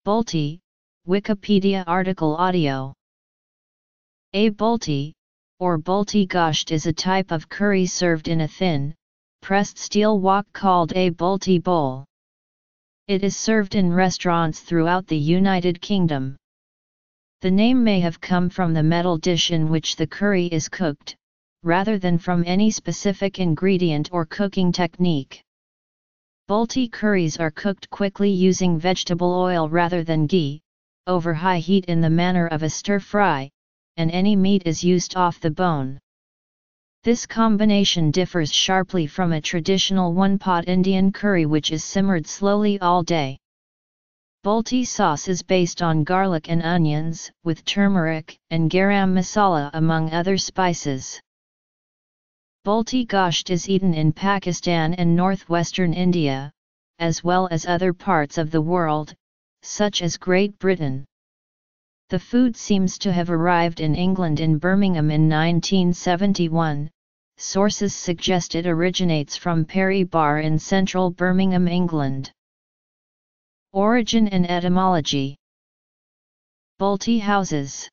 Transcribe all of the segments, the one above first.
Balti, Wikipedia article audio. A balti, or balti gosht, is a type of curry served in a thin, pressed steel wok called a balti bowl. It is served in restaurants throughout the United Kingdom. The name may have come from the metal dish in which the curry is cooked, rather than from any specific ingredient or cooking technique. Balti curries are cooked quickly using vegetable oil rather than ghee, over high heat in the manner of a stir-fry, and any meat is used off the bone. This combination differs sharply from a traditional one-pot Indian curry which is simmered slowly all day. Balti sauce is based on garlic and onions, with turmeric and garam masala among other spices. Balti gosht is eaten in Pakistan and northwestern India, as well as other parts of the world, such as Great Britain. The food seems to have arrived in England in Birmingham in 1971. Sources suggest it originates from Perry Bar in central Birmingham, England. Origin and etymology. Balti houses.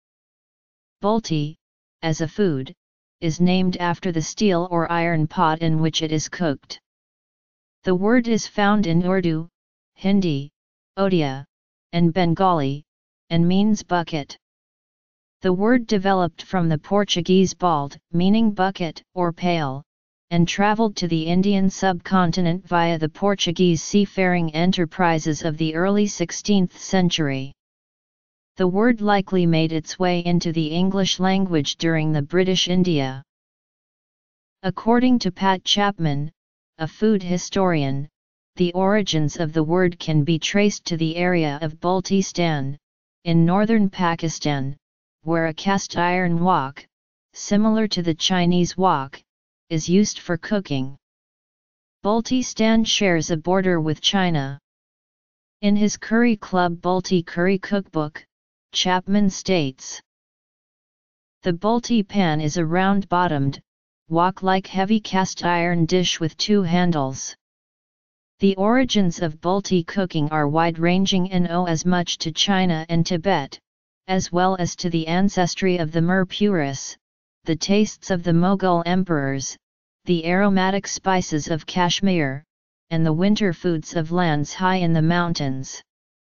Balti, as a food, is named after the steel or iron pot in which it is cooked. The word is found in Urdu, Hindi, Odia, and Bengali, and means bucket. The word developed from the Portuguese bald, meaning bucket or pail, and traveled to the Indian subcontinent via the Portuguese seafaring enterprises of the early 16th century. The word likely made its way into the English language during the British India. According to Pat Chapman, a food historian, the origins of the word can be traced to the area of Baltistan, in northern Pakistan, where a cast iron wok, similar to the Chinese wok, is used for cooking. Baltistan shares a border with China. In his Curry Club Balti Curry Cookbook, Chapman states, "The Balti pan is a round-bottomed, wok-like heavy cast iron dish with two handles. The origins of Balti cooking are wide-ranging and owe as much to China and Tibet, as well as to the ancestry of the Mir Puris, the tastes of the Mughal emperors, the aromatic spices of Kashmir, and the winter foods of lands high in the mountains."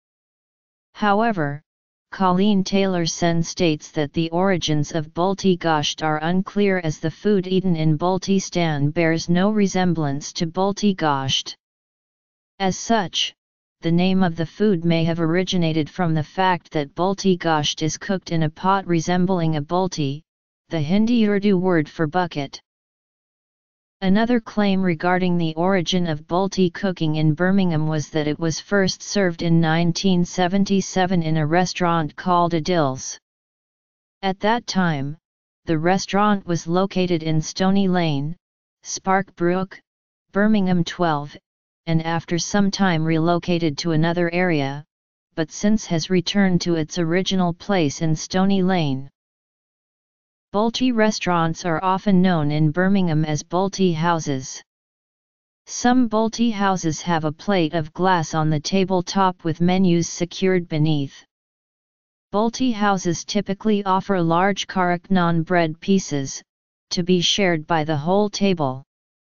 However, Colleen Taylor-Sen states that the origins of Balti gosht are unclear as the food eaten in Baltistan bears no resemblance to Balti gosht. As such, the name of the food may have originated from the fact that Balti gosht is cooked in a pot resembling a balti, the Hindi-Urdu word for bucket. Another claim regarding the origin of Balti cooking in Birmingham was that it was first served in 1977 in a restaurant called Adil's. At that time, the restaurant was located in Stony Lane, Sparkbrook, Birmingham 12, and after some time relocated to another area, but since has returned to its original place in Stony Lane. Balti restaurants are often known in Birmingham as Balti houses. Some Balti houses have a plate of glass on the tabletop with menus secured beneath. Balti houses typically offer large karak naan bread pieces, to be shared by the whole table.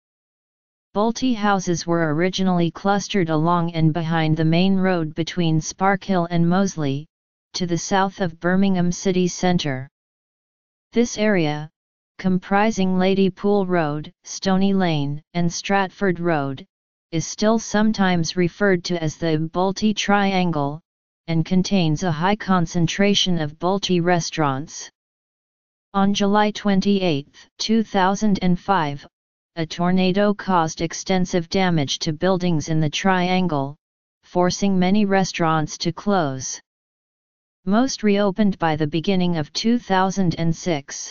Balti houses were originally clustered along and behind the main road between Sparkhill and Moseley, to the south of Birmingham city centre. This area, comprising Ladypool Road, Stony Lane, and Stratford Road, is still sometimes referred to as the Balti Triangle, and contains a high concentration of Balti restaurants. On July 28, 2005, a tornado caused extensive damage to buildings in the Triangle, forcing many restaurants to close. Most reopened by the beginning of 2006.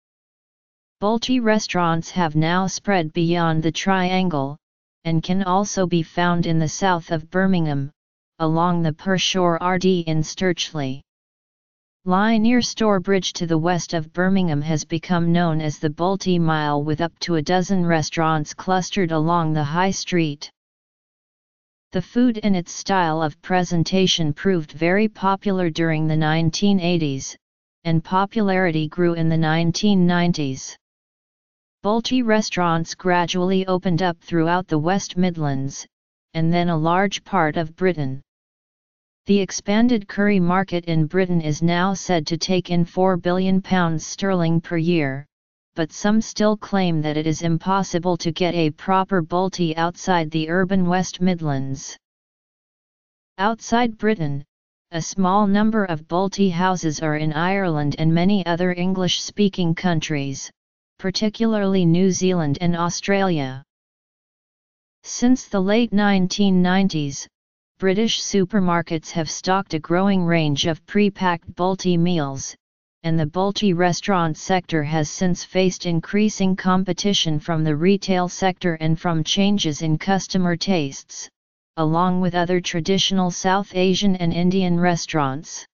Balti restaurants have now spread beyond the Triangle, and can also be found in the south of Birmingham, along the Pershore RD in Sturchley. Lie near Stourbridge to the west of Birmingham has become known as the Balti Mile with up to a dozen restaurants clustered along the High Street. The food and its style of presentation proved very popular during the 1980s, and popularity grew in the 1990s. Balti restaurants gradually opened up throughout the West Midlands, and then a large part of Britain. The expanded curry market in Britain is now said to take in £4 billion per year, but some still claim that it is impossible to get a proper Balti outside the urban West Midlands. Outside Britain, a small number of Balti houses are in Ireland and many other English-speaking countries, particularly New Zealand and Australia. Since the late 1990s, British supermarkets have stocked a growing range of pre-packed Balti meals, and the Balti restaurant sector has since faced increasing competition from the retail sector and from changes in customer tastes, along with other traditional South Asian and Indian restaurants.